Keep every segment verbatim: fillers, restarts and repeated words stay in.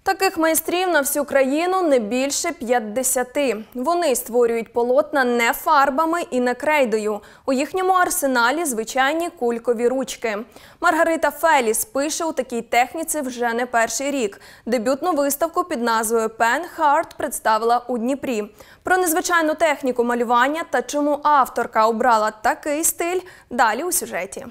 Таких майстрів на всю країну не більше п'ятдесяти. Вони створюють полотна не фарбами і не крейдою. У їхньому арсеналі звичайні кулькові ручки. Маргарита Феліс пише у такій техніці вже не перший рік. Дебютну виставку під назвою «Pen Heart» представила у Дніпрі. Про незвичайну техніку малювання та чому авторка обрала такий стиль – далі у сюжеті.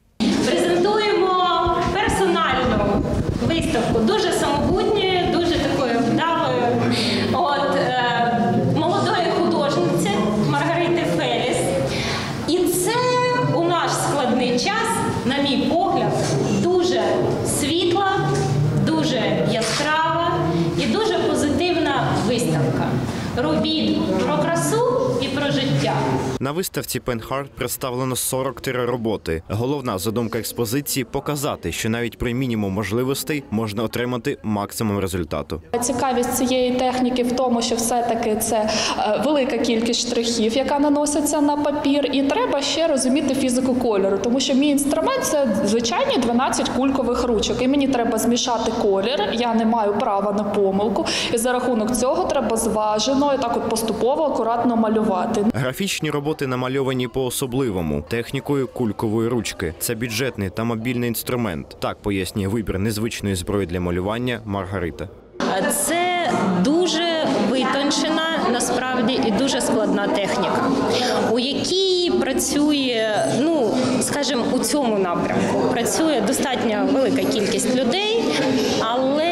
Презентуємо персональну виставку, дуже самобутньої, дуже такої вдалої, от, е, молодої художниці Маргарити Феліс. І це у наш складний час, на мій погляд, дуже світла, дуже яскрава і дуже позитивна виставка. Робіт про красу і про життя. На виставці «Pen Heart» представлено сорок три роботи. Головна задумка експозиції – показати, що навіть при мінімум можливостей можна отримати максимум результату. Цікавість цієї техніки в тому, що все-таки це велика кількість штрихів, яка наноситься на папір, і треба ще розуміти фізику кольору, тому що мій інструмент – це звичайні дванадцять кулькових ручок, і мені треба змішати колір, я не маю права на помилку, і за рахунок цього треба зважено і так от поступово, акуратно малювати. Графічні роботи намальовані по-особливому – технікою кулькової ручки. Це бюджетний та мобільний інструмент. Так пояснює вибір незвичної зброї для малювання Маргарита. Це дуже витончена, насправді, і дуже складна техніка, у якій працює, ну, скажімо, у цьому напрямку, працює достатньо велика кількість людей, але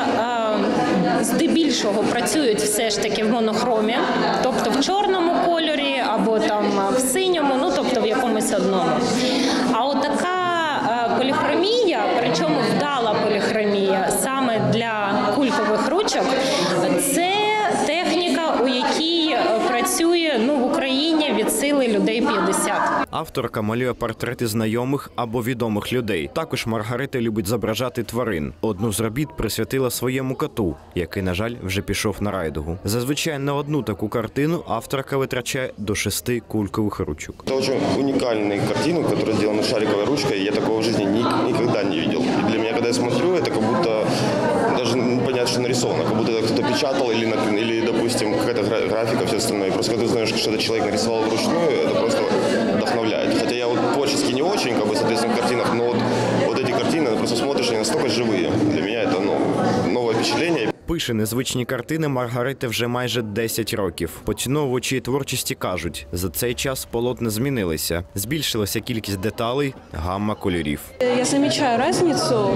здебільшого працюють все ж таки в монохромі, тобто в чорному кольорі або там в синьому, ну тобто в якомусь одному. А от така поліхромія, причому вдала поліхромія саме для кулькових ручок, це техніка, у якій працює, ну, в Україні від сили людей п'ятдесят. Авторка малює портрети знайомих або відомих людей. Також Маргарита любить зображати тварин. Одну з робіт присвятила своєму коту, який, на жаль, вже пішов на райдугу. Зазвичай на одну таку картину авторка витрачає до шести кулькових ручок. Це дуже унікальна картина, яка зроблена шариковою ручкою. Я такого в житті ніколи не бачив. І для мене, коли я смотрю, це як будто навіть не понятно, що нарисовано, як будто хтось печатав, або, допустим, якась графіка, все остальное. Просто коли ти знаєш, що цей чоловік нарисував вручную, це просто вдохновляет. Хотя я вот творчески не очень, как бы, соответственно, в картинах, но вот, вот эти картины, просто смотришь, они настолько живые. Для меня это, ну, новое впечатление. Пише незвичні картини Маргарита вже майже десять років. Поціновувачі творчості кажуть, за цей час полотна змінилися. Збільшилася кількість деталей, гамма кольорів. Я замічаю різницю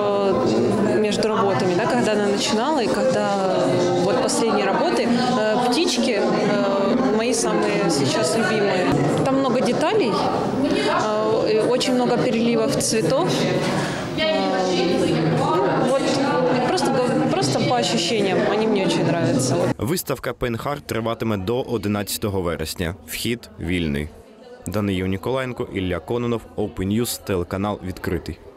між роботами, да, коли вона починала і коли вот останні роботи, птички мои самые сейчас любимые. Там много деталей, очень много переливов цветов. Вот просто, просто по ощущениям, они мне очень нравятся. Виставка «Pen Heart» триватиме до одинадцятого вересня. Вхід вільний. Даниїл Ніколаєнко, Ілля Кононов, Open News, телеканал «Відкритий».